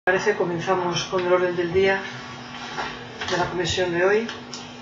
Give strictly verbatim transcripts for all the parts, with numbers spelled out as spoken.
Parece, comenzamos con el orden del día de la comisión de hoy.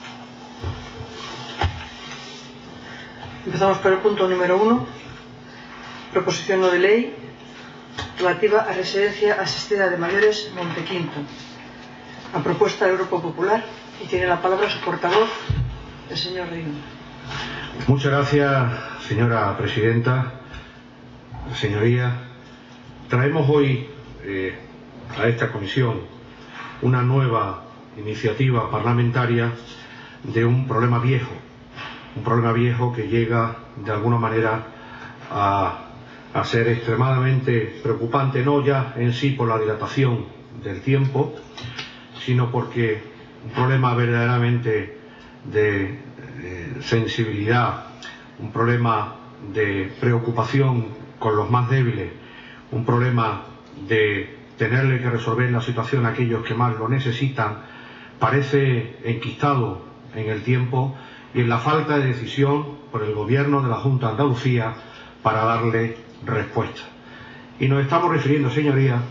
Empezamos por el punto número uno, proposición no de ley relativa a residencia asistida de mayores Montequinto, a propuesta del Grupo Popular, y tiene la palabra su portavoz, el señor Reino. Muchas gracias, señora presidenta. Señorías, traemos hoy eh, a esta comisión una nueva iniciativa parlamentaria de un problema viejo, un problema viejo que llega de alguna manera a, a ser extremadamente preocupante, no ya en sí por la dilatación del tiempo, sino porque un problema verdaderamente de, de sensibilidad, un problema de preocupación con los más débiles, un problema de tenerle que resolver la situación a aquellos que más lo necesitan, parece enquistado en el tiempo y en la falta de decisión por el gobierno de la Junta de Andalucía para darle respuesta. Y nos estamos refiriendo, señorías,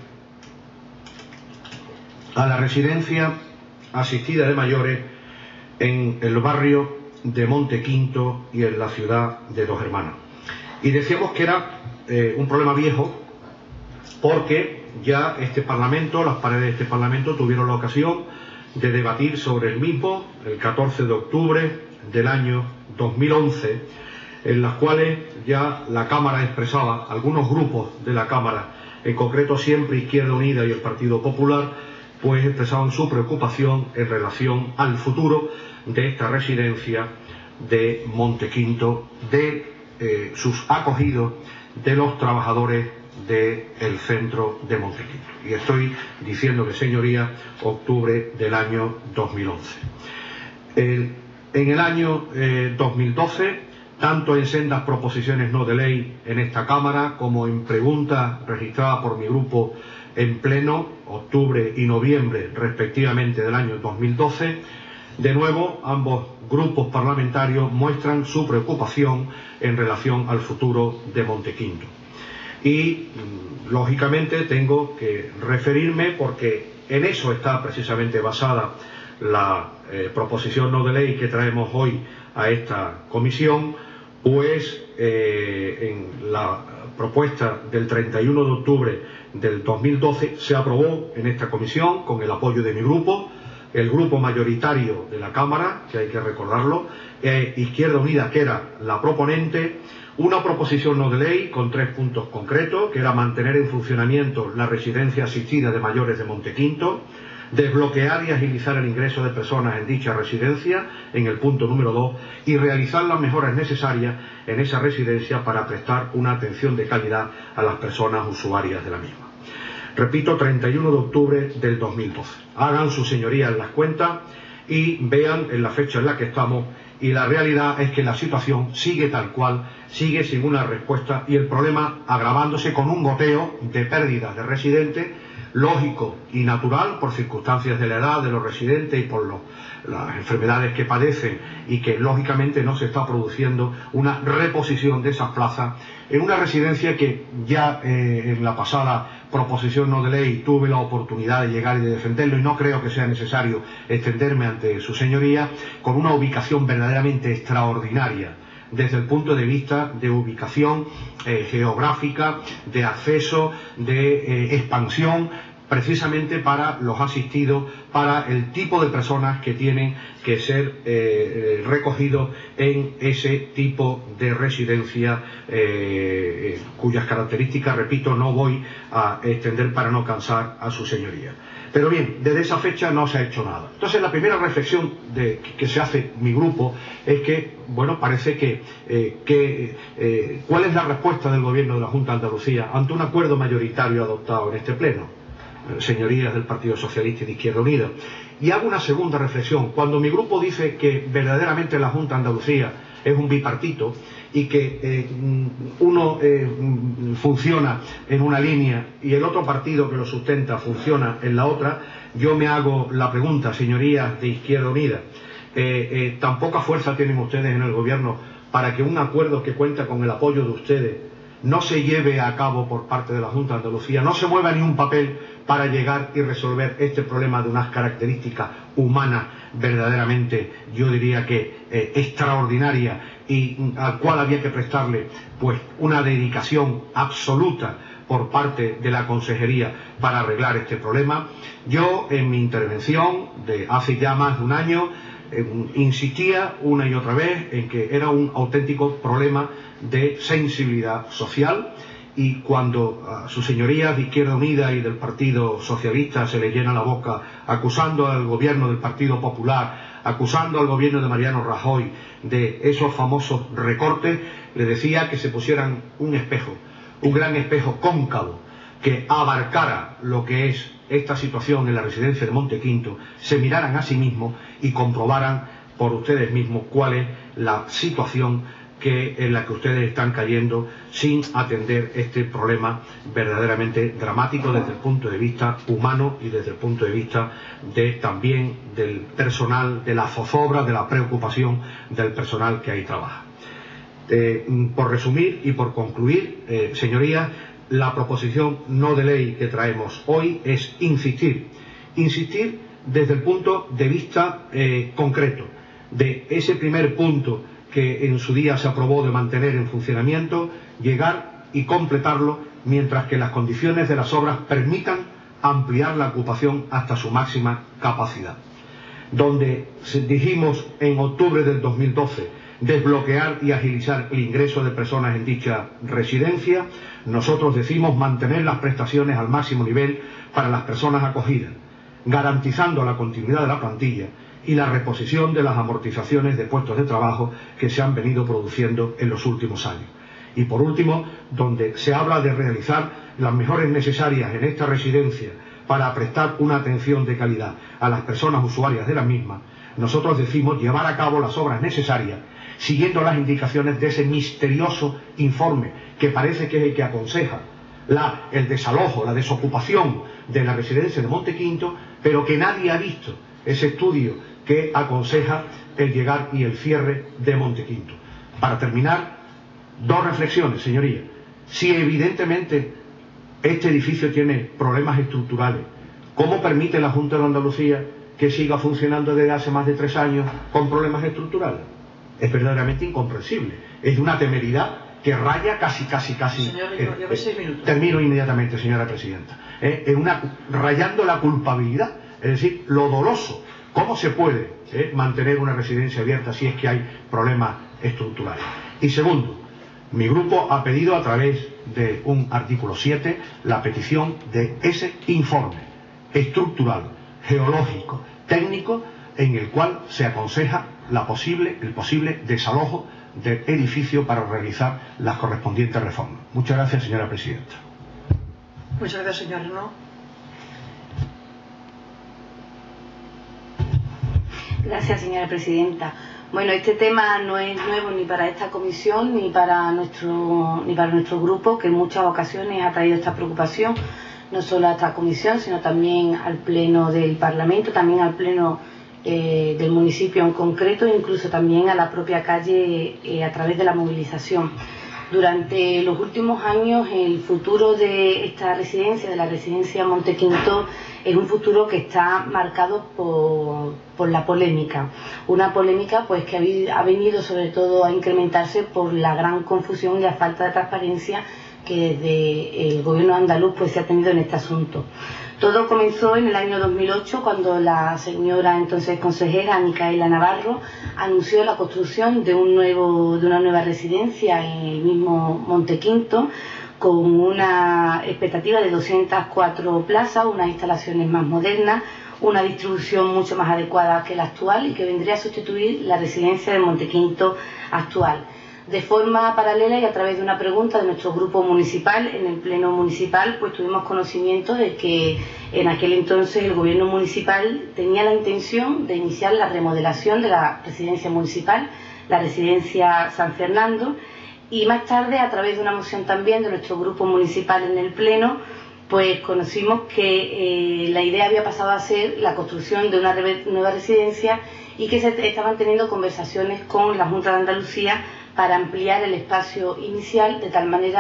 a la residencia asistida de mayores en el barrio de Montequinto y en la ciudad de Dos Hermanas. Y decíamos que era eh, un problema viejo porque ya este Parlamento, las paredes de este Parlamento tuvieron la ocasión de debatir sobre el mismo el catorce de octubre del año dos mil once, en las cuales ya la Cámara expresaba, algunos grupos de la Cámara, en concreto siempre Izquierda Unida y el Partido Popular, pues expresaban su preocupación en relación al futuro de esta residencia de Montequinto, de eh, sus acogidos, de los trabajadores del centro de Montequinto. Y estoy diciendo que, señoría, octubre del año dos mil once. El, en el año eh, dos mil doce, tanto en sendas proposiciones no de ley en esta Cámara como en preguntas registradas por mi grupo en pleno, octubre y noviembre respectivamente del año dos mil doce, de nuevo ambos grupos parlamentarios muestran su preocupación en relación al futuro de Montequinto. Y lógicamente tengo que referirme, porque en eso está precisamente basada la eh, proposición no de ley que traemos hoy a esta comisión, pues eh, en la propuesta del treinta y uno de octubre del dos mil doce se aprobó en esta comisión con el apoyo de mi grupo, el grupo mayoritario de la Cámara, que hay que recordarlo, eh, Izquierda Unida, que era la proponente, una proposición no de ley con tres puntos concretos, que era mantener en funcionamiento la residencia asistida de mayores de Montequinto, desbloquear y agilizar el ingreso de personas en dicha residencia, en el punto número dos, y realizar las mejoras necesarias en esa residencia para prestar una atención de calidad a las personas usuarias de la misma. Repito, treinta y uno de octubre del dos mil doce. Hagan sus señorías las cuentas y vean en la fecha en la que estamos, y la realidad es que la situación sigue tal cual, sigue sin una respuesta, y el problema agravándose con un goteo de pérdidas de residentes, lógico y natural por circunstancias de la edad de los residentes y por los, las enfermedades que padecen, y que lógicamente no se está produciendo una reposición de esas plazas en una residencia que ya eh, en la pasada proposición no de ley tuve la oportunidad de llegar y de defenderlo, y no creo que sea necesario extenderme ante su señoría, con una ubicación verdaderamente extraordinaria desde el punto de vista de ubicación eh, geográfica, de acceso, de eh, expansión, precisamente para los asistidos, para el tipo de personas que tienen que ser eh, recogidos en ese tipo de residencia, eh, cuyas características, repito, no voy a extender para no cansar a su señoría. Pero bien, desde esa fecha no se ha hecho nada. Entonces, la primera reflexión de, que se hace mi grupo es que, bueno, parece que, eh, que eh, ¿cuál es la respuesta del Gobierno de la Junta de Andalucía ante un acuerdo mayoritario adoptado en este pleno? Señorías del Partido Socialista y de Izquierda Unida. Y hago una segunda reflexión. Cuando mi grupo dice que verdaderamente la Junta de Andalucía es un bipartito y que eh, uno eh, funciona en una línea y el otro partido que lo sustenta funciona en la otra, yo me hago la pregunta, señorías de Izquierda Unida, eh, eh, ¿tan poca fuerza tienen ustedes en el gobierno para que un acuerdo que cuenta con el apoyo de ustedes no se lleve a cabo por parte de la Junta de Andalucía, no se mueva ni un papel para llegar y resolver este problema de unas características humanas verdaderamente, yo diría que eh, extraordinarias, y al cual había que prestarle pues una dedicación absoluta por parte de la Consejería para arreglar este problema. Yo en mi intervención de hace ya más de un año eh, insistía una y otra vez en que era un auténtico problema de sensibilidad social, y cuando a sus señorías de Izquierda Unida y del Partido Socialista se les llena la boca acusando al gobierno del Partido Popular, acusando al gobierno de Mariano Rajoy de esos famosos recortes, le decía que se pusieran un espejo, un gran espejo cóncavo que abarcara lo que es esta situación en la residencia de Montequinto, se miraran a sí mismos y comprobaran por ustedes mismos cuál es la situación que en la que ustedes están cayendo sin atender este problema verdaderamente dramático desde el punto de vista humano y desde el punto de vista de también del personal, de la zozobra, de la preocupación del personal que ahí trabaja. Eh, por resumir y por concluir, eh, señorías, la proposición no de ley que traemos hoy es insistir, insistir desde el punto de vista eh, concreto de ese primer punto que en su día se aprobó de mantener en funcionamiento, llegar y completarlo mientras que las condiciones de las obras permitan ampliar la ocupación hasta su máxima capacidad. Donde dijimos en octubre del dos mil doce desbloquear y agilizar el ingreso de personas en dicha residencia, nosotros decimos mantener las prestaciones al máximo nivel para las personas acogidas, garantizando la continuidad de la plantilla y la reposición de las amortizaciones de puestos de trabajo que se han venido produciendo en los últimos años. Y por último, donde se habla de realizar las mejoras necesarias en esta residencia para prestar una atención de calidad a las personas usuarias de la misma, nosotros decimos llevar a cabo las obras necesarias siguiendo las indicaciones de ese misterioso informe que parece que es el que aconseja la, el desalojo, la desocupación de la residencia de Montequinto, pero que nadie ha visto ese estudio que aconseja el llegar y el cierre de Montequinto. Para terminar, dos reflexiones, señorías. Si evidentemente este edificio tiene problemas estructurales, ¿cómo permite la Junta de Andalucía que siga funcionando desde hace más de tres años con problemas estructurales? Es verdaderamente incomprensible. Es de una temeridad que raya casi, casi, casi... Señor, eh, llevo seis minutos. Termino inmediatamente, señora presidenta. Eh, en una, rayando la culpabilidad, es decir, lo doloso. ¿Cómo se puede eh, mantener una residencia abierta si es que hay problemas estructurales? Y segundo, mi grupo ha pedido a través de un artículo siete la petición de ese informe estructural, geológico, técnico, en el cual se aconseja la posible, el posible desalojo del edificio para realizar las correspondientes reformas. Muchas gracias, señora presidenta. Muchas gracias, señor Renaud. Gracias, señora presidenta. Bueno, este tema no es nuevo ni para esta comisión ni para nuestro ni para nuestro grupo, que en muchas ocasiones ha traído esta preocupación, no solo a esta comisión, sino también al Pleno del Parlamento, también al Pleno eh, del municipio en concreto, e incluso también a la propia calle eh, a través de la movilización. Durante los últimos años, el futuro de esta residencia, de la residencia Montequinto, es un futuro que está marcado por, por la polémica. Una polémica pues que ha venido sobre todo a incrementarse por la gran confusión y la falta de transparencia que desde el gobierno andaluz pues se ha tenido en este asunto. Todo comenzó en el año dos mil ocho, cuando la señora entonces consejera Micaela Navarro anunció la construcción de, un nuevo, de una nueva residencia en el mismo Montequinto, con una expectativa de doscientas cuatro plazas, unas instalaciones más modernas, una distribución mucho más adecuada que la actual y que vendría a sustituir la residencia de Montequinto actual. De forma paralela y a través de una pregunta de nuestro grupo municipal, en el pleno municipal, pues tuvimos conocimiento de que en aquel entonces el gobierno municipal tenía la intención de iniciar la remodelación de la residencia municipal, la residencia San Fernando, y más tarde, a través de una moción también de nuestro grupo municipal en el pleno, pues conocimos que eh, la idea había pasado a ser la construcción de una nueva residencia y que se estaban teniendo conversaciones con la Junta de Andalucía para ampliar el espacio inicial de tal manera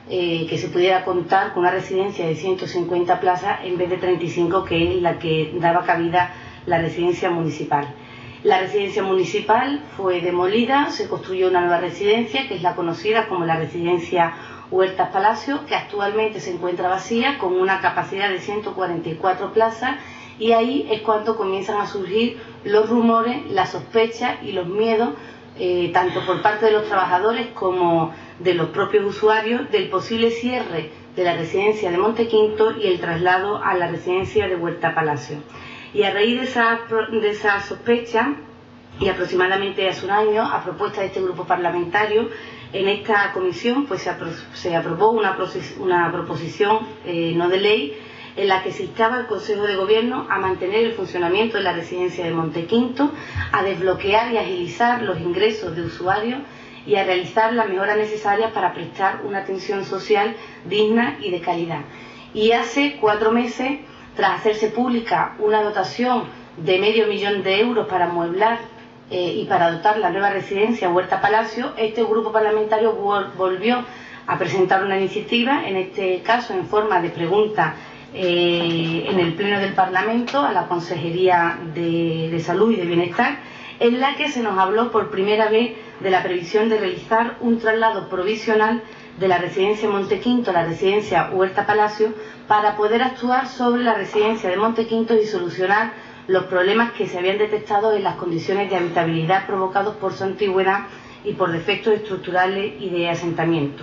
eh, que se pudiera contar con una residencia de ciento cincuenta plazas en vez de treinta y cinco, que es la que daba cabida la residencia municipal. La residencia municipal fue demolida, se construyó una nueva residencia, que es la conocida como la residencia Huertas Palacio, que actualmente se encuentra vacía con una capacidad de ciento cuarenta y cuatro plazas, y ahí es cuando comienzan a surgir los rumores, las sospechas y los miedos, eh, tanto por parte de los trabajadores como de los propios usuarios, del posible cierre de la residencia de Montequinto y el traslado a la residencia de Huerta Palacio. Y a raíz de esa, de esa sospecha, y aproximadamente hace un año, a propuesta de este grupo parlamentario, en esta comisión pues se, apro se aprobó una, una proposición eh, no de ley en la que se instaba al Consejo de Gobierno a mantener el funcionamiento de la residencia de Montequinto, a desbloquear y agilizar los ingresos de usuarios y a realizar las mejoras necesarias para prestar una atención social digna y de calidad. Y hace cuatro meses, tras hacerse pública una dotación de medio millón de euros para amueblar eh, y para dotar la nueva residencia Huerta Palacio, este grupo parlamentario volvió a presentar una iniciativa, en este caso en forma de pregunta eh, en el Pleno del Parlamento a la Consejería de, de Salud y de Bienestar, en la que se nos habló por primera vez de la previsión de realizar un traslado provisional de la residencia Montequinto a la residencia Huerta Palacio para poder actuar sobre la residencia de Montequinto y solucionar los problemas que se habían detectado en las condiciones de habitabilidad provocados por su antigüedad y por defectos estructurales y de asentamiento.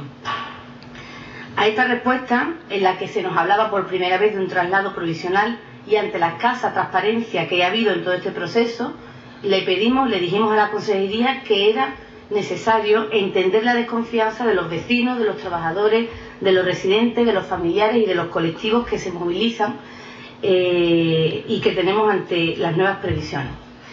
A esta respuesta, en la que se nos hablaba por primera vez de un traslado provisional y ante la escasa transparencia que ha habido en todo este proceso, le pedimos, le dijimos a la Consejería que era necesario entender la desconfianza de los vecinos, de los trabajadores, de los residentes, de los familiares y de los colectivos que se movilizan eh, y que tenemos ante las nuevas previsiones.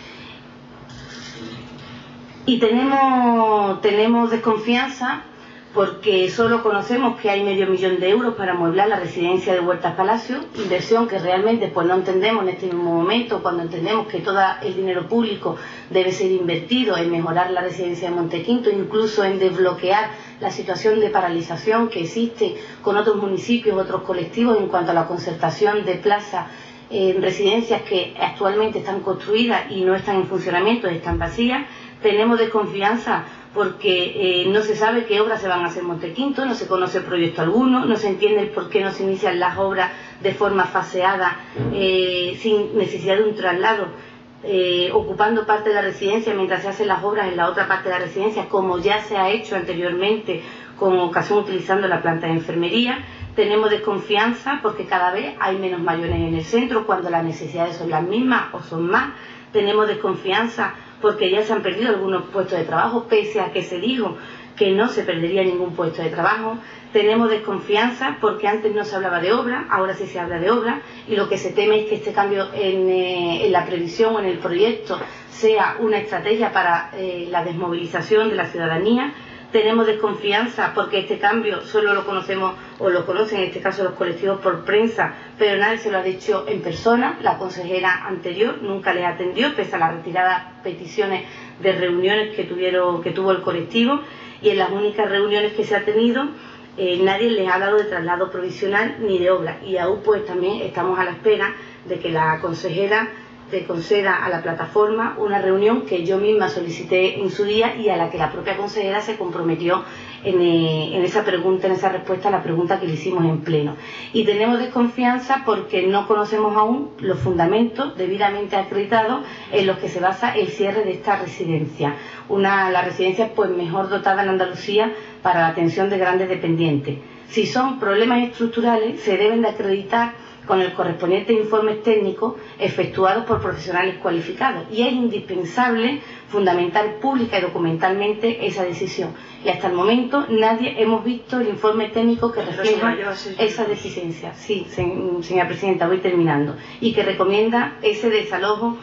Y tenemos, tenemos desconfianza porque solo conocemos que hay medio millón de euros para amueblar la residencia de Huertas Palacio, inversión que realmente pues no entendemos en este mismo momento, cuando entendemos que todo el dinero público debe ser invertido en mejorar la residencia de Montequinto, incluso en desbloquear la situación de paralización que existe con otros municipios, otros colectivos en cuanto a la concertación de plazas en residencias que actualmente están construidas y no están en funcionamiento, están vacías. Tenemos desconfianza porque eh, no se sabe qué obras se van a hacer en Montequinto, no se conoce proyecto alguno, no se entiende el por qué no se inician las obras de forma faseada, eh, sin necesidad de un traslado, eh, ocupando parte de la residencia mientras se hacen las obras en la otra parte de la residencia, como ya se ha hecho anteriormente con ocasión utilizando la planta de enfermería. Tenemos desconfianza porque cada vez hay menos mayores en el centro cuando las necesidades son las mismas o son más. Tenemos desconfianza porque ya se han perdido algunos puestos de trabajo, pese a que se dijo que no se perdería ningún puesto de trabajo. Tenemos desconfianza porque antes no se hablaba de obra, ahora sí se habla de obra, y lo que se teme es que este cambio en, eh, en la previsión o en el proyecto sea una estrategia para eh, la desmovilización de la ciudadanía. Tenemos desconfianza porque este cambio solo lo conocemos o lo conocen en este caso los colectivos por prensa, pero nadie se lo ha dicho en persona. La consejera anterior nunca les atendió, pese a las retiradas peticiones de reuniones que, tuvieron, que tuvo el colectivo, y en las únicas reuniones que se ha tenido eh, nadie les ha hablado de traslado provisional ni de obra, y aún pues también estamos a la espera de que la consejera te conceda a la plataforma una reunión que yo misma solicité en su día y a la que la propia consejera se comprometió en, eh, en esa pregunta, en esa respuesta a la pregunta que le hicimos en pleno. Y tenemos desconfianza porque no conocemos aún los fundamentos debidamente acreditados en los que se basa el cierre de esta residencia, una la residencia pues mejor dotada en Andalucía para la atención de grandes dependientes. Si son problemas estructurales, se deben de acreditar con el correspondiente informe técnico efectuados por profesionales cualificados, y es indispensable fundamentar pública y documentalmente esa decisión, y hasta el momento nadie hemos visto el informe técnico que refleja esa deficiencia. Sí, señora presidenta, voy terminando, y que recomienda ese desalojo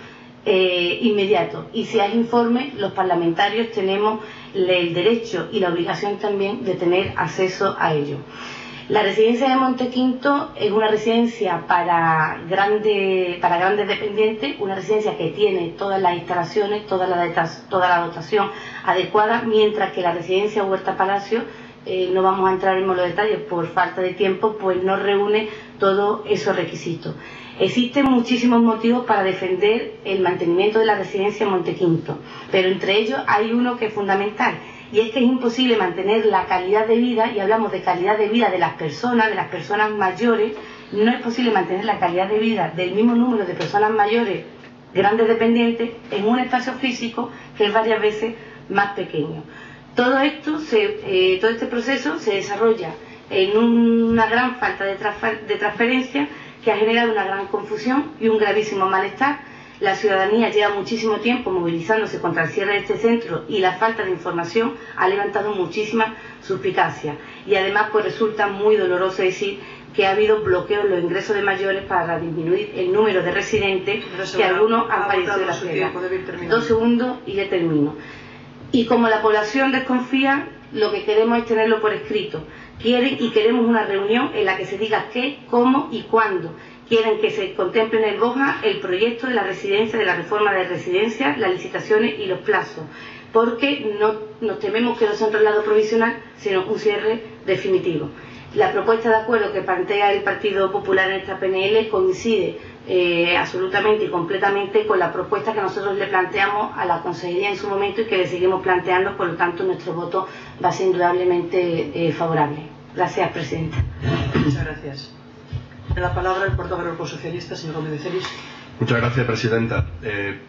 eh, inmediato, y si hay informe, los parlamentarios tenemos el derecho y la obligación también de tener acceso a ello. La residencia de Montequinto es una residencia para, grande, para grandes dependientes, una residencia que tiene todas las instalaciones, toda la, toda la dotación adecuada, mientras que la residencia Huerta Palacio eh, no vamos a entrar en los detalles por falta de tiempo, pues no reúne todos esos requisitos. Existen muchísimos motivos para defender el mantenimiento de la residencia en Montequinto, pero entre ellos hay uno que es fundamental, y es que es imposible mantener la calidad de vida, y hablamos de calidad de vida de las personas, de las personas mayores. No es posible mantener la calidad de vida del mismo número de personas mayores, grandes dependientes, en un espacio físico que es varias veces más pequeño. Todo esto, se, eh, todo este proceso se desarrolla en una gran falta de, transfer de transferencia, que ha generado una gran confusión y un gravísimo malestar. La ciudadanía lleva muchísimo tiempo movilizándose contra el cierre de este centro, y la falta de información ha levantado muchísimas suspicacias. Y además pues resulta muy doloroso decir que ha habido bloqueos en los ingresos de mayores para disminuir el número de residentes, que algunos han fallecido de la ciudad. Dos segundos y ya termino. Y como la población desconfía, lo que queremos es tenerlo por escrito. Quieren y queremos una reunión en la que se diga qué, cómo y cuándo. Quieren que se contemple en el BOJA el proyecto de la residencia, de la reforma de residencias, las licitaciones y los plazos, porque no nos tememos que no sea un traslado provisional, sino un cierre definitivo. La propuesta de acuerdo que plantea el Partido Popular en esta P N L coincide eh, absolutamente y completamente con la propuesta que nosotros le planteamos a la Consejería en su momento y que le seguimos planteando. Por lo tanto, nuestro voto va a ser indudablemente eh, favorable. Gracias, Presidenta. Muchas gracias. La palabra el portavoz del Grupo Socialista, señor Gómez de Celis. Muchas gracias, Presidenta. Eh,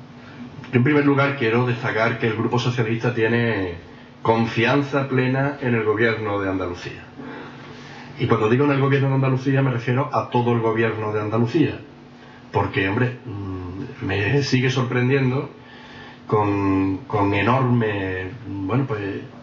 en primer lugar, quiero destacar que el Grupo Socialista tiene confianza plena en el Gobierno de Andalucía. Y cuando digo en el Gobierno de Andalucía me refiero a todo el Gobierno de Andalucía. Porque, hombre, me sigue sorprendiendo con, con enorme, bueno, pues,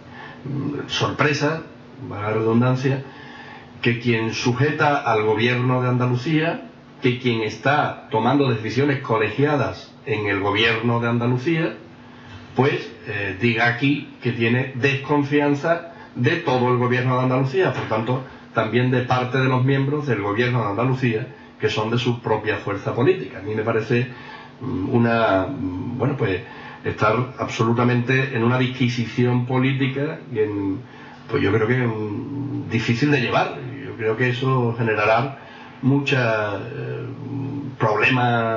sorpresa, valga la redundancia, que quien sujeta al Gobierno de Andalucía, que quien está tomando decisiones colegiadas en el Gobierno de Andalucía, pues eh, diga aquí que tiene desconfianza de todo el Gobierno de Andalucía, por tanto, también de parte de los miembros del Gobierno de Andalucía, que son de su propia fuerza política. A mí me parece una, bueno, pues, estar absolutamente en una disquisición política y en, pues yo creo que um, difícil de llevar. Yo creo que eso generará muchos eh, problemas,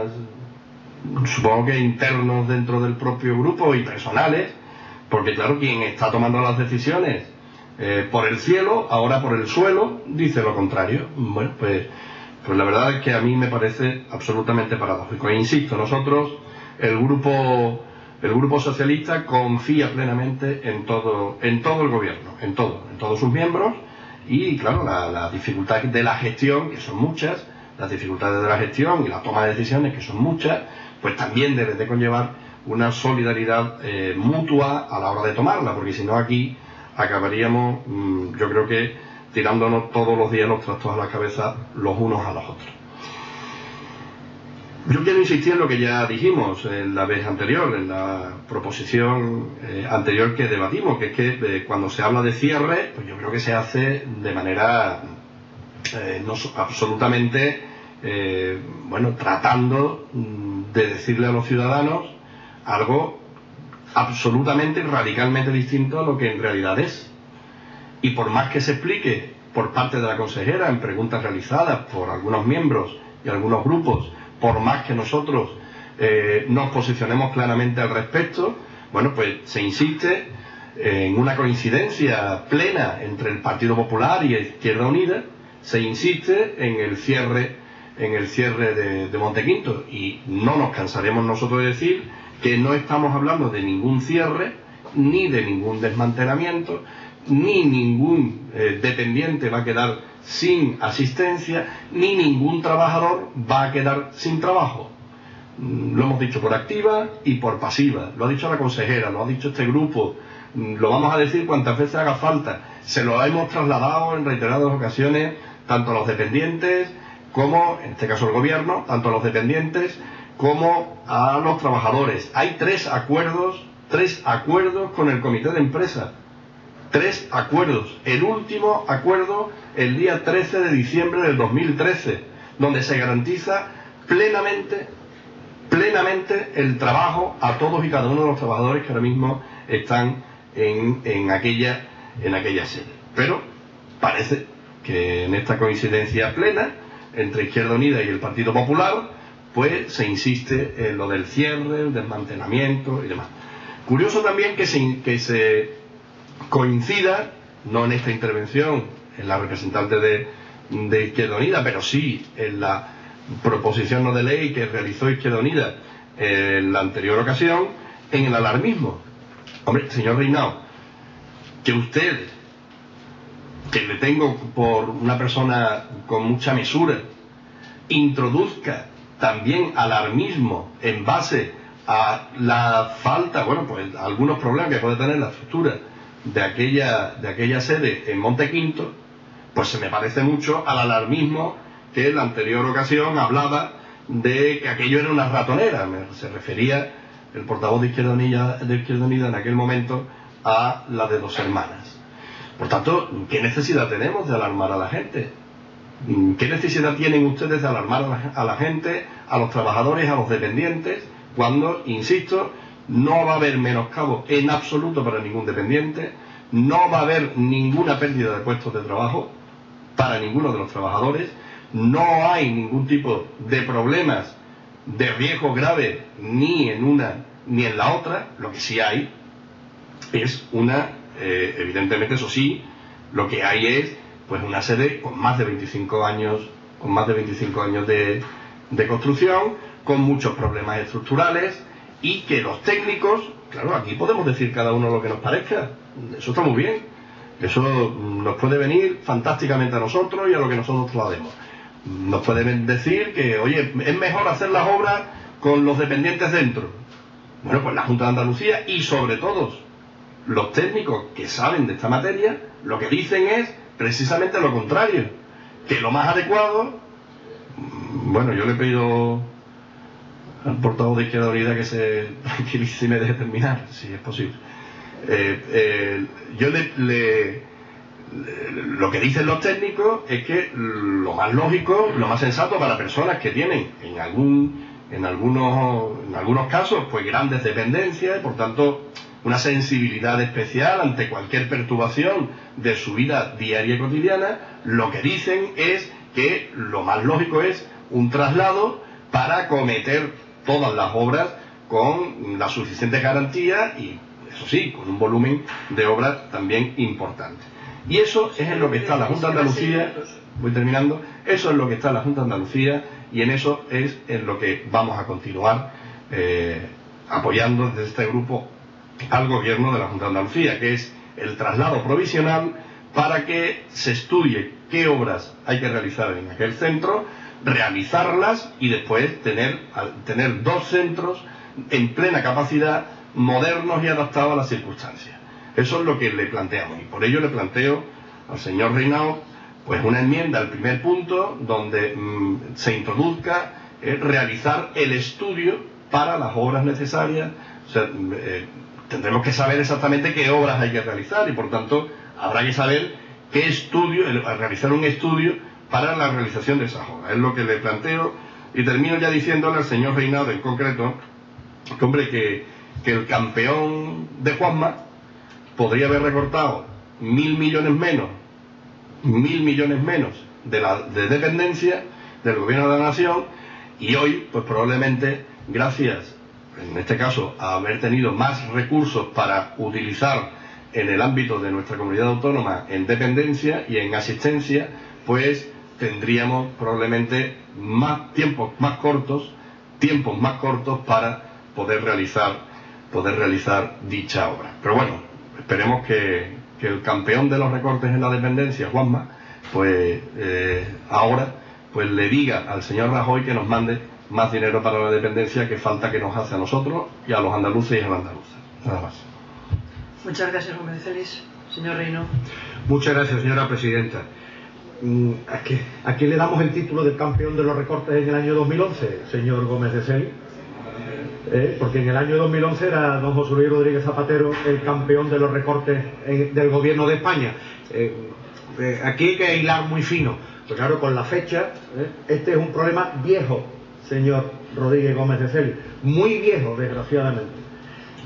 supongo que internos dentro del propio grupo y personales, porque claro, quien está tomando las decisiones eh, por el cielo, ahora por el suelo, dice lo contrario. Bueno, pues, pues la verdad es que a mí me parece absolutamente paradójico. E insisto, nosotros, el grupo, el grupo socialista confía plenamente en todo, en todo el gobierno, en todo, en todos sus miembros. Y claro, la, la dificultad de la gestión, que son muchas, las dificultades de la gestión y la toma de decisiones, que son muchas, pues también debe de conllevar una solidaridad eh, mutua a la hora de tomarla, porque si no aquí acabaríamos, mmm, yo creo que tirándonos todos los días los trastos a la cabeza los unos a los otros. Yo quiero insistir en lo que ya dijimos en la vez anterior, en la proposición eh, anterior que debatimos, que es que eh, cuando se habla de cierre, pues yo creo que se hace de manera eh, no, absolutamente, eh, bueno, tratando de decirle a los ciudadanos algo absolutamente y radicalmente distinto a lo que en realidad es. Y por más que se explique por parte de la consejera en preguntas realizadas por algunos miembros y algunos grupos, por más que nosotros eh, nos posicionemos claramente al respecto, bueno, pues se insiste en una coincidencia plena entre el Partido Popular y Izquierda Unida, se insiste en el cierre, en el cierre de, de Montequinto, y no nos cansaremos nosotros de decir que no estamos hablando de ningún cierre, ni de ningún desmantelamiento, ni ningún eh, dependiente va a quedar sin asistencia, ni ningún trabajador va a quedar sin trabajo. Lo hemos dicho por activa y por pasiva, lo ha dicho la consejera, lo ha dicho este grupo, lo vamos a decir cuantas veces haga falta. Se lo hemos trasladado en reiteradas ocasiones tanto a los dependientes como, en este caso el gobierno, tanto a los dependientes como a los trabajadores. Hay tres acuerdos, tres acuerdos con el comité de empresa. Tres acuerdos. El último acuerdo el día trece de diciembre del dos mil trece, donde se garantiza plenamente, plenamente el trabajo a todos y cada uno de los trabajadores que ahora mismo están en, en, aquella, en aquella sede. Pero parece que en esta coincidencia plena entre Izquierda Unida y el Partido Popular, pues se insiste en lo del cierre, el desmantelamiento y demás. Curioso también que se, que se coincida, no en esta intervención, en la representante de, de Izquierda Unida, pero sí en la proposición no de ley que realizó Izquierda Unida en la anterior ocasión, en el alarmismo. Hombre, señor Reinao, que usted, que le tengo por una persona con mucha mesura, introduzca también alarmismo en base a la falta, bueno, pues algunos problemas que puede tener la estructura de aquella, de aquella sede en Montequinto, pues se me parece mucho al alarmismo que en la anterior ocasión hablaba de que aquello era una ratonera. Se refería el portavoz de Izquierda Unida, de Izquierda Unida en aquel momento a la de Dos Hermanas. Por tanto, ¿qué necesidad tenemos de alarmar a la gente? ¿Qué necesidad tienen ustedes de alarmar a la, a la gente, a los trabajadores, a los dependientes, cuando, insisto, no va a haber menoscabo en absoluto para ningún dependiente, no va a haber ninguna pérdida de puestos de trabajo para ninguno de los trabajadores, no hay ningún tipo de problemas de riesgo grave ni en una ni en la otra? Lo que sí hay es una, eh, evidentemente eso sí, lo que hay es pues una sede con más de veinticinco años, con más de veinticinco años de, de construcción, con muchos problemas estructurales, y que los técnicos, claro, aquí podemos decir cada uno lo que nos parezca, eso está muy bien, eso nos puede venir fantásticamente a nosotros y a lo que nosotros traslademos. Nos pueden decir que, oye, es mejor hacer las obras con los dependientes dentro. Bueno, pues la Junta de Andalucía y sobre todo los técnicos que saben de esta materia, lo que dicen es precisamente lo contrario, que lo más adecuado, bueno, yo le he pedido al portavoz de Izquierda Unida que se tranquilice y me deje terminar, si es posible. Eh, eh, yo le, le, le, lo que dicen los técnicos es que lo más lógico, lo más sensato para personas que tienen en algún, en algunos, en algunos casos, pues grandes dependencias, y por tanto una sensibilidad especial ante cualquier perturbación de su vida diaria y cotidiana, lo que dicen es que lo más lógico es un traslado para acometer todas las obras con la suficiente garantía y, eso sí, con un volumen de obras también importante. Y eso es en lo que está la Junta de Andalucía, voy terminando, eso es lo que está la Junta de Andalucía y en eso es en lo que vamos a continuar eh, apoyando desde este grupo al gobierno de la Junta de Andalucía, que es el traslado provisional para que se estudie qué obras hay que realizar en aquel centro, realizarlas y después tener, tener dos centros en plena capacidad, modernos y adaptados a las circunstancias. Eso es lo que le planteamos y por ello le planteo al señor Reinao pues una enmienda al primer punto donde mmm, se introduzca eh, realizar el estudio para las obras necesarias. O sea, eh, tendremos que saber exactamente qué obras hay que realizar y por tanto habrá que saber qué estudio, realizar un estudio para la realización de esas obras. Es lo que le planteo y termino ya diciéndole al señor Reinado en concreto que, hombre, que, que el campeón de Juanma podría haber recortado mil millones menos, mil millones menos de la de dependencia del gobierno de la nación y hoy, pues probablemente, gracias en este caso a haber tenido más recursos para utilizar en el ámbito de nuestra comunidad autónoma en dependencia y en asistencia, pues tendríamos probablemente más tiempos más cortos, tiempos más cortos para poder realizar, poder realizar dicha obra. Pero bueno, esperemos que, que el campeón de los recortes en la dependencia, Juanma, pues eh, ahora pues le diga al señor Rajoy que nos mande más dinero para la dependencia que falta que nos hace a nosotros y a los andaluces y a las andaluzas. Nada más. Muchas gracias, Gómez de Celis. Señor Reino. Muchas gracias, señora presidenta. ¿A qué, ¿A quién le damos el título de campeón de los recortes en el año dos mil once, señor Gómez de Celis? ¿Eh? Porque en el año dos mil once era don José Luis Rodríguez Zapatero el campeón de los recortes en, del gobierno de España. Eh, eh, aquí hay que hilar muy fino. Pues claro, con la fecha, ¿eh? Este es un problema viejo, señor Rodríguez Gómez de Celis, muy viejo, desgraciadamente.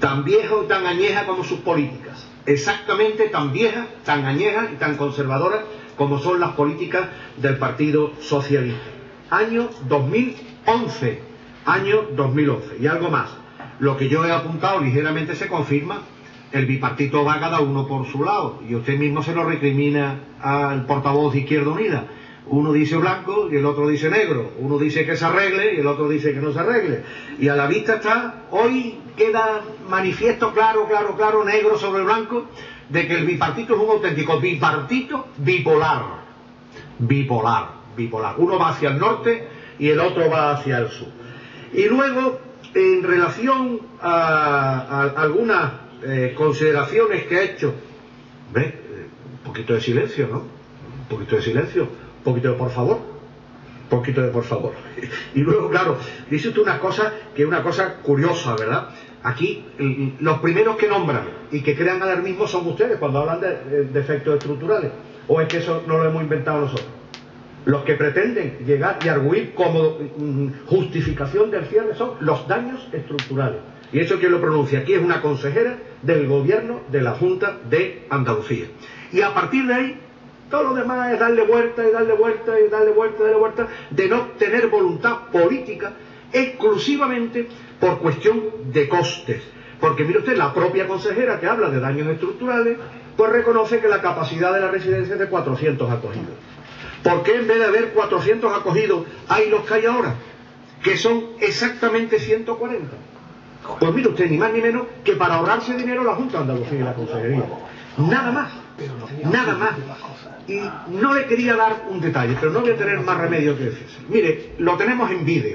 tan vieja o tan añeja como sus políticas, exactamente tan vieja, tan añeja y tan conservadora como son las políticas del Partido Socialista. Año dos mil once, año dos mil once, y algo más. Lo que yo he apuntado ligeramente se confirma. El bipartito va cada uno por su lado, y usted mismo se lo recrimina al portavoz de Izquierda Unida. Uno dice blanco y el otro dice negro, uno dice que se arregle y el otro dice que no se arregle. Y a la vista está, hoy queda manifiesto claro, claro, claro, negro sobre blanco, de que el bipartito es un auténtico bipartito bipolar. Bipolar, bipolar. Uno va hacia el norte y el otro va hacia el sur. Y luego, en relación a, a algunas eh, consideraciones que ha hecho, ¿ves? Un poquito de silencio, ¿no? Un poquito de silencio. Un poquito de por favor, un poquito de por favor. Y luego, claro, dice usted una cosa que es una cosa curiosa, ¿verdad? Aquí, los primeros que nombran y que crean alarmismo son ustedes cuando hablan de, de efectos estructurales. ¿O es que eso no lo hemos inventado nosotros? Los que pretenden llegar y arguir como justificación del cierre son los daños estructurales. Y eso quien lo pronuncia aquí es una consejera del gobierno de la Junta de Andalucía. Y a partir de ahí, todo lo demás es darle vuelta y darle vuelta y darle vuelta y darle vuelta, de no tener voluntad política exclusivamente por cuestión de costes. Porque mire usted, la propia consejera que habla de daños estructurales, pues reconoce que la capacidad de la residencia es de cuatrocientos acogidos. ¿Por qué en vez de haber cuatrocientos acogidos hay los que hay ahora? Que son exactamente ciento cuarenta. Pues mire usted, ni más ni menos que para ahorrarse dinero la Junta de Andalucía y la Consejería. Nada más. Nada más. Y no le quería dar un detalle, pero no voy a tener más remedio que decirse. Mire, lo tenemos en vídeo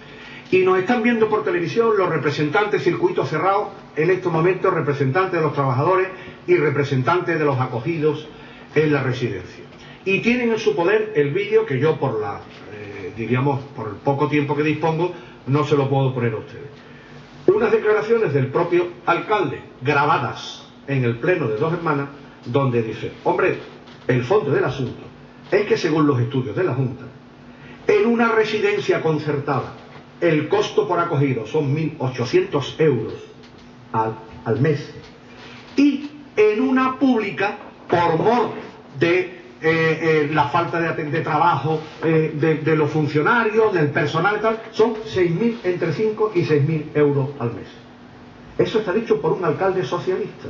y nos están viendo por televisión los representantes circuito cerrado, en estos momentos representantes de los trabajadores y representantes de los acogidos en la residencia. Y tienen en su poder el vídeo que yo, por la, eh, diríamos, por el poco tiempo que dispongo, no se lo puedo poner a ustedes. Unas declaraciones del propio alcalde, grabadas en el pleno de Dos Hermanas, donde dice, hombre, el fondo del asunto es que según los estudios de la Junta, en una residencia concertada, el costo por acogido son mil ochocientos euros al, al mes, y en una pública, por mor de eh, eh, la falta de, de trabajo eh, de, de los funcionarios, del personal y tal, son seis mil, entre cinco y seis mil euros al mes. Eso está dicho por un alcalde socialista.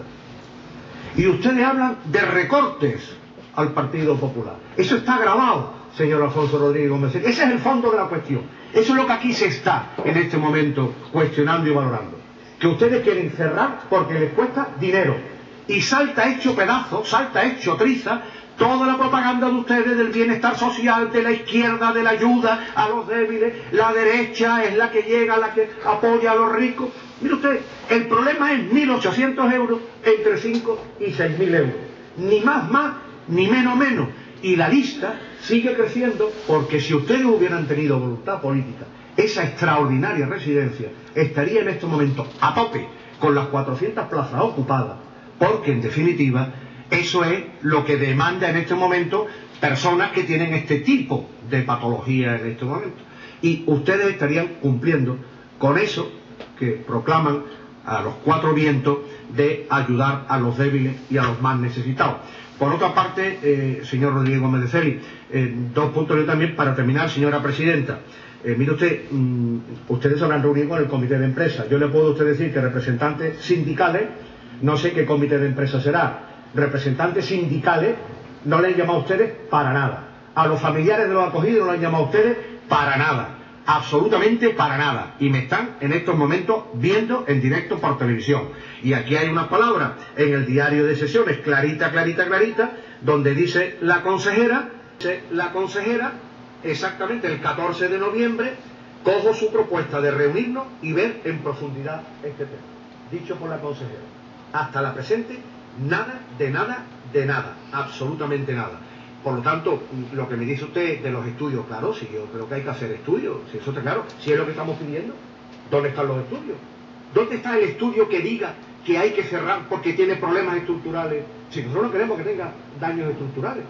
Y ustedes hablan de recortes al Partido Popular. Eso está grabado, señor Alfonso Rodríguez Gómez. Ese es el fondo de la cuestión. Eso es lo que aquí se está en este momento cuestionando y valorando. Que ustedes quieren cerrar porque les cuesta dinero. Y salta hecho pedazo, salta hecho triza, toda la propaganda de ustedes del bienestar social, de la izquierda, de la ayuda a los débiles. La derecha es la que llega, la que apoya a los ricos. Mire usted, el problema es mil ochocientos euros entre cinco y seis mil euros. Ni más más, ni menos menos. Y la lista sigue creciendo porque si ustedes hubieran tenido voluntad política, esa extraordinaria residencia estaría en estos momentos a tope con las cuatrocientas plazas ocupadas, porque en definitiva eso es lo que demanda en este momento personas que tienen este tipo de patología en este momento. Y ustedes estarían cumpliendo con eso que proclaman a los cuatro vientos de ayudar a los débiles y a los más necesitados. Por otra parte, eh, señor Rodríguez Gómez de Celi, eh, dos puntos yo también para terminar, señora presidenta. Eh, mire usted, mmm, ustedes se habrán reunido con el comité de empresa. Yo le puedo a usted decir que representantes sindicales, no sé qué comité de empresa será, representantes sindicales no le han llamado a ustedes para nada. A los familiares de los acogidos no le han llamado a ustedes para nada. Absolutamente para nada. Y me están en estos momentos viendo en directo por televisión. Y aquí hay unas palabras en el diario de sesiones, clarita, clarita, clarita, donde dice la consejera, dice la consejera, exactamente el catorce de noviembre, cojo su propuesta de reunirnos y ver en profundidad este tema. Dicho por la consejera. Hasta la presente, nada, de nada, de nada. Absolutamente nada. Por lo tanto, lo que me dice usted de los estudios, claro, si yo creo que hay que hacer estudios, si eso está claro, si es lo que estamos pidiendo, ¿dónde están los estudios? ¿Dónde está el estudio que diga que hay que cerrar porque tiene problemas estructurales? Si nosotros no queremos que tenga daños estructurales,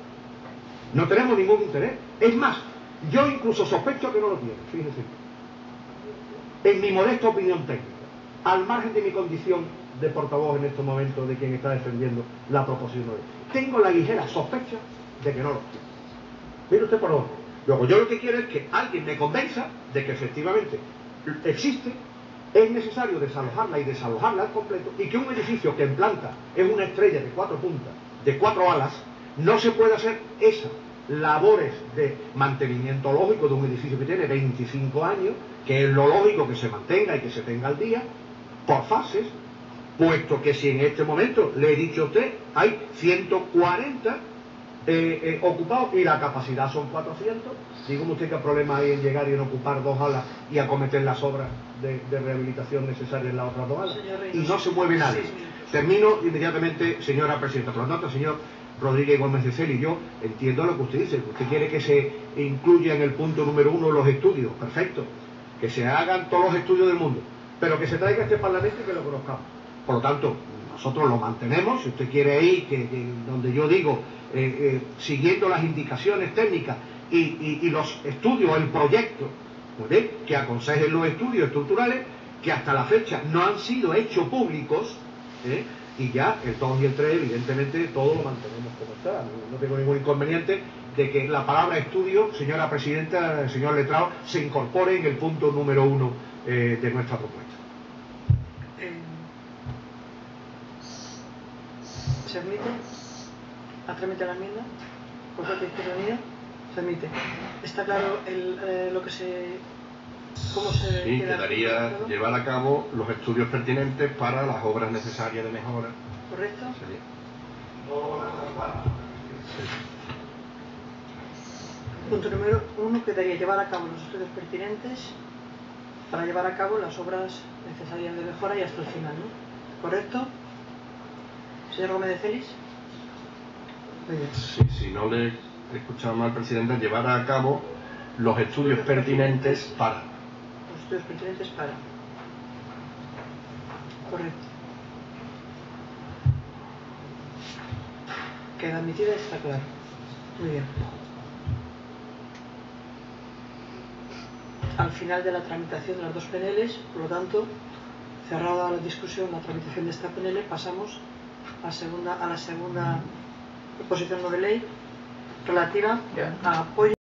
no tenemos ningún interés. Es más, yo incluso sospecho que no lo tiene, fíjense, en mi modesta opinión técnica. al margen de mi condición de portavoz en estos momentos de quien está defendiendo la proposición de ley. Tengo la ligera sospecha de que no lo tiene. Mire usted por dónde. Luego, yo lo que quiero es que alguien me convenza de que efectivamente existe, es necesario desalojarla y desalojarla al completo, y que un edificio que en planta es una estrella de cuatro puntas, de cuatro alas, no se puede hacer esas labores de mantenimiento lógico de un edificio que tiene veinticinco años, que es lo lógico que se mantenga y que se tenga al día, por fases, puesto que si en este momento, le he dicho a usted, hay ciento cuarenta eh, eh, ocupados y la capacidad son cuatrocientos, dígame usted qué problema hay en llegar y en ocupar dos alas y acometer las obras de, de rehabilitación necesarias en las otras dos alas, y no se mueve nadie. Termino inmediatamente, señora presidenta. Por lo tanto, señor Rodríguez Gómez de Celi, yo entiendo lo que usted dice, usted quiere que se incluya en el punto número uno los estudios, perfecto, que se hagan todos los estudios del mundo, pero que se traiga a este Parlamento y que lo conozcamos. Por lo tanto, nosotros lo mantenemos. Si usted quiere ir, que, que donde yo digo, eh, eh, siguiendo las indicaciones técnicas y, y, y los estudios, el proyecto, ¿sí?, que aconsejen los estudios estructurales, que hasta la fecha no han sido hechos públicos, ¿eh? Y ya el dos y el tres, evidentemente, todo lo mantenemos como está. No, no tengo ningún inconveniente de que la palabra estudio, señora presidenta, señor letrado, se incorpore en el punto número uno eh, de nuestra propuesta. ¿Se admite? ¿A trámite la enmienda? ¿Por parte de Izquierda Unida? Se admite. ¿Está claro el, eh, lo que se... cómo se... Sí, quedaría llevar a cabo los estudios pertinentes para las obras necesarias de mejora. ¿Correcto? Sería. Punto número uno, quedaría llevar a cabo los estudios pertinentes para llevar a cabo las obras necesarias de mejora y hasta el final, ¿no? ¿Correcto? Señor Gómez de Celis. Muy bien. Sí, si no le he escuchado mal, presidenta, llevar a cabo los estudios pertinentes para. Los estudios pertinentes para. Correcto. Queda admitida, está claro. Muy bien. Al final de la tramitación de las dos P N Ls, por lo tanto, cerrada la discusión, la tramitación de esta P N L, pasamos a, segunda, a la segunda proposición no de ley relativa a apoyo